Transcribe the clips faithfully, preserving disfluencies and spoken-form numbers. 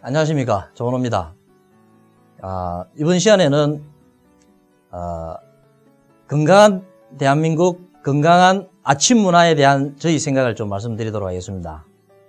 안녕하십니까, 조원호입니다. 아, 이번 시간에는 어, 건강한 대한민국 건강한 아침 문화에 대한 저희 생각을 좀 말씀드리도록 하겠습니다.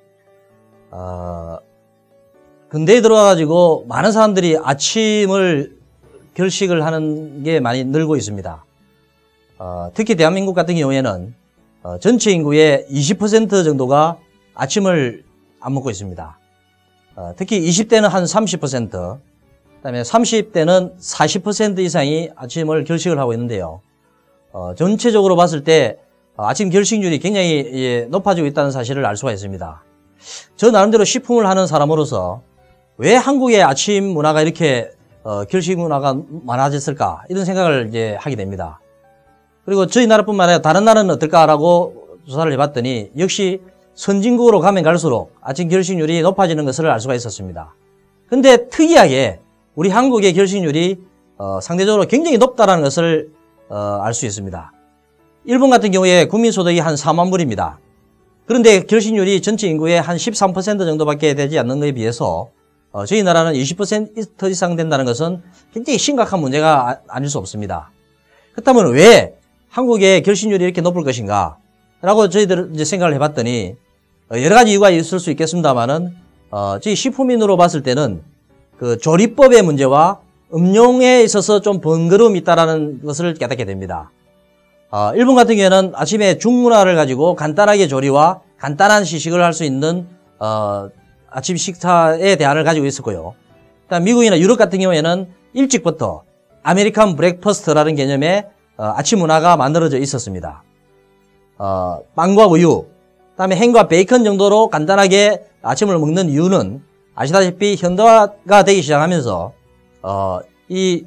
어, 근대에 들어와가지고 많은 사람들이 아침을 결식을 하는 게 많이 늘고 있습니다. 어, 특히 대한민국 같은 경우에는 어, 전체 인구의 이십 퍼센트 정도가 아침을 안 먹고 있습니다. 어, 특히 이십 대는 한 삼십 퍼센트, 그 다음에 삼십 대는 사십 퍼센트 이상이 아침을 결식을 하고 있는데요. 어, 전체적으로 봤을 때 어, 아침 결식률이 굉장히 예, 높아지고 있다는 사실을 알 수가 있습니다. 저 나름대로 식품을 하는 사람으로서 왜 한국의 아침 문화가 이렇게 어, 결식 문화가 많아졌을까, 이런 생각을 이제 하게 됩니다. 그리고 저희 나라뿐만 아니라 다른 나라는 어떨까라고 조사를 해봤더니 역시 선진국으로 가면 갈수록 아침 결식률이 높아지는 것을 알 수가 있었습니다. 근데 특이하게 우리 한국의 결식률이 어, 상대적으로 굉장히 높다는 것을 어, 알 수 있습니다. 일본 같은 경우에 국민소득이 한 사만 불입니다. 그런데 결식률이 전체 인구의 한 십삼 퍼센트 정도밖에 되지 않는 것에 비해서 어, 저희 나라는 이십 퍼센트 이상 된다는 것은 굉장히 심각한 문제가 아, 아닐 수 없습니다. 그렇다면 왜 한국의 결식률이 이렇게 높을 것인가 라고 저희들 이제 생각을 해봤더니 여러 가지 이유가 있을 수 있겠습니다만은 어, 저희 식품인으로 봤을 때는 그 조리법의 문제와 음용에 있어서 좀 번거로움이 있다라는 것을 깨닫게 됩니다. 어, 일본 같은 경우에는 아침에 중문화를 가지고 간단하게 조리와 간단한 시식을 할 수 있는 어, 아침 식사의 대안을 가지고 있었고요. 그다음 미국이나 유럽 같은 경우에는 일찍부터 아메리칸 브렉퍼스트라는 개념의 어, 아침 문화가 만들어져 있었습니다. 어, 빵과 우유, 그다음에 햄과 베이컨 정도로 간단하게 아침을 먹는 이유는 아시다시피 현대화가 되기 시작하면서 어, 이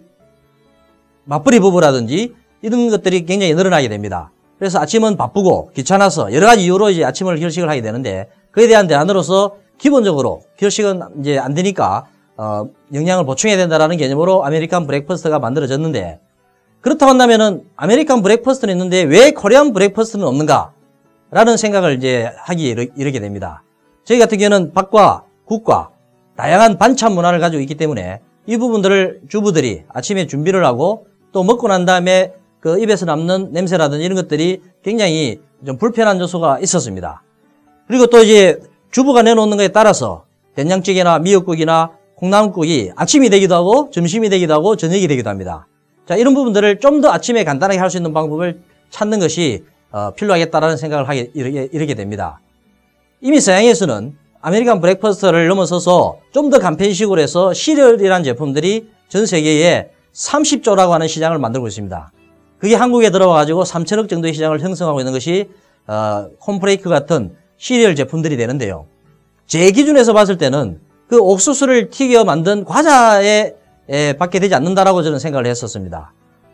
맞벌이 부부라든지 이런 것들이 굉장히 늘어나게 됩니다. 그래서 아침은 바쁘고 귀찮아서 여러 가지 이유로 이제 아침을 결식을 하게 되는데, 그에 대한 대안으로서 기본적으로 결식은 이제 안 되니까 어, 영양을 보충해야 된다라는 개념으로 아메리칸 브렉퍼스트가 만들어졌는데, 그렇다고 한다면은 아메리칸 브렉퍼스트는 있는데 왜 코리안 브렉퍼스트는 없는가? 라는 생각을 이제 하기 이르, 이르게 됩니다. 저희 같은 경우는 밥과 국과 다양한 반찬 문화를 가지고 있기 때문에 이 부분들을 주부들이 아침에 준비를 하고 또 먹고 난 다음에 그 입에서 남는 냄새라든지 이런 것들이 굉장히 좀 불편한 요소가 있었습니다. 그리고 또 이제 주부가 내놓는 것에 따라서 된장찌개나 미역국이나 콩나물국이 아침이 되기도 하고 점심이 되기도 하고 저녁이 되기도 합니다. 자, 이런 부분들을 좀 더 아침에 간단하게 할 수 있는 방법을 찾는 것이 어, 필요하겠다라는 생각을 하게 이르게, 이르게 됩니다. 이미 서양에서는 아메리칸 브렉퍼스트를 넘어서서 좀 더 간편식으로 해서 시리얼이라는 제품들이 전 세계에 삼십 조라고 하는 시장을 만들고 있습니다. 그게 한국에 들어와가지고 삼천억 정도의 시장을 형성하고 있는 것이 어, 콘프레이크 같은 시리얼 제품들이 되는데요. 제 기준에서 봤을 때는 그 옥수수를 튀겨 만든 과자에 에, 밖에 되지 않는다라고 저는 생각을 했었습니다.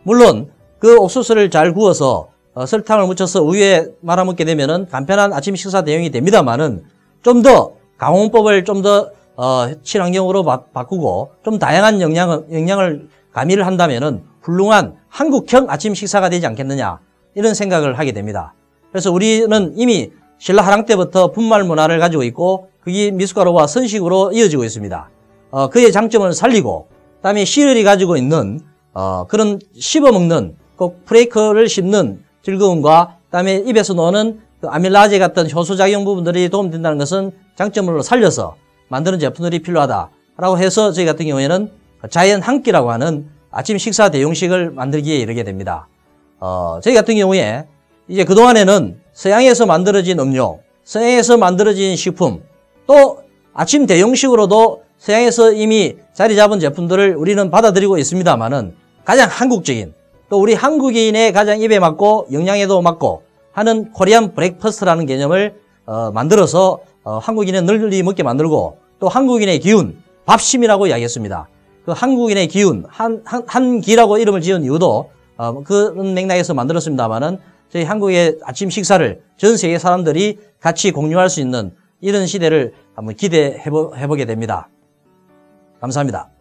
물론 그 옥수수를 잘 구워서 어, 설탕을 묻혀서 우유에 말아먹게 되면은 간편한 아침 식사 대용이 됩니다만은 좀 더 가공법을 좀 더 어, 친환경으로 바, 바꾸고 좀 다양한 영양을, 영양을 가미를 한다면은 훌륭한 한국형 아침 식사가 되지 않겠느냐, 이런 생각을 하게 됩니다. 그래서 우리는 이미 신라 한랑 때부터 분말 문화를 가지고 있고 그게 미숫가루와 선식으로 이어지고 있습니다. 어, 그의 장점을 살리고 그다음에 시리얼이 가지고 있는 어, 그런 씹어먹는 꼭 프레이크를 씹는 즐거움과 그다음에 입에서 노는 그 아밀라제 같은 효소작용 부분들이 도움된다는 것은 장점으로 살려서 만드는 제품들이 필요하다라고 해서 저희 같은 경우에는 자연 한 끼라고 하는 아침 식사 대용식을 만들기에 이르게 됩니다. 어, 저희 같은 경우에 이제 그동안에는 서양에서 만들어진 음료, 서양에서 만들어진 식품, 또 아침 대용식으로도 서양에서 이미 자리 잡은 제품들을 우리는 받아들이고 있습니다만은 가장 한국적인, 또 우리 한국인의 가장 입에 맞고 영양에도 맞고 하는 코리안 브렉퍼스트라는 개념을 어, 만들어서 어, 한국인의 널리 먹게 만들고, 또 한국인의 기운, 밥심이라고 이야기했습니다. 그 한국인의 기운, 한, 한, 한기라고 이름을 지은 이유도 어, 그런 맥락에서 만들었습니다만은 저희 한국의 아침 식사를 전 세계 사람들이 같이 공유할 수 있는 이런 시대를 한번 기대해 보게 됩니다. 감사합니다.